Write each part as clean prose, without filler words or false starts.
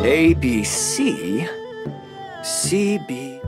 A, B, C, C, B.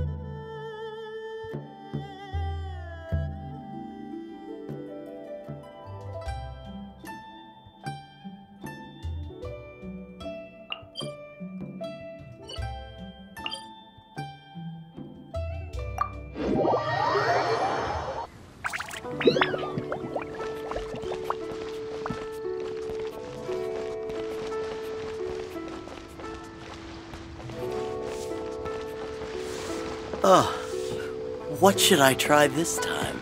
Oh, what should I try this time?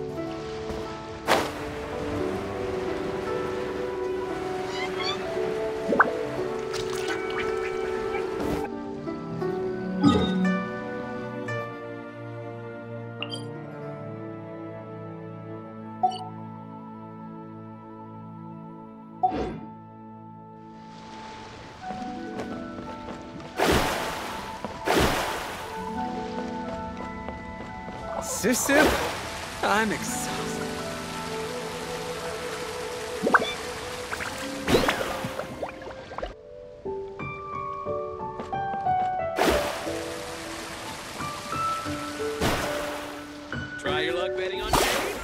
Susu? I'm exhausted. Try your luck betting on Jade?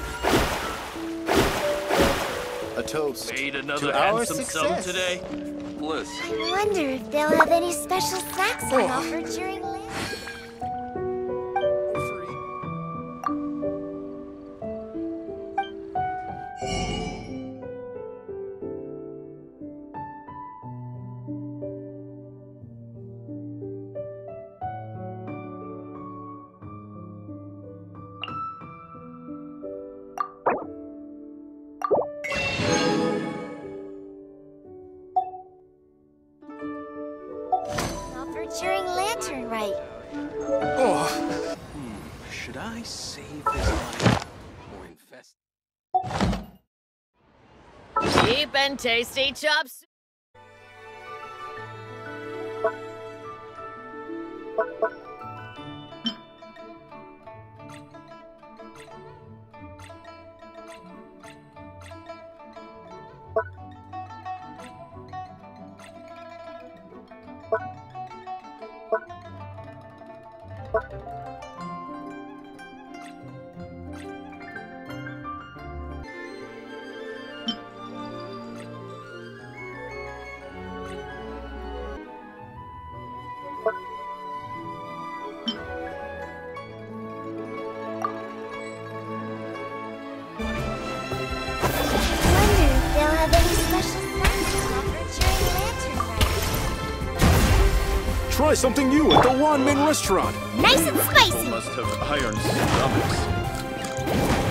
A toast Made another to our handsome sum success. today? Bliss. I wonder if they'll have any special snacks on offer during lunch. Offer during lantern rite. Oh. Should I save this money or invest? Cheap and tasty chops. Try something new at the Wanmin restaurant. Nice and spicy. Must have iron stomachs.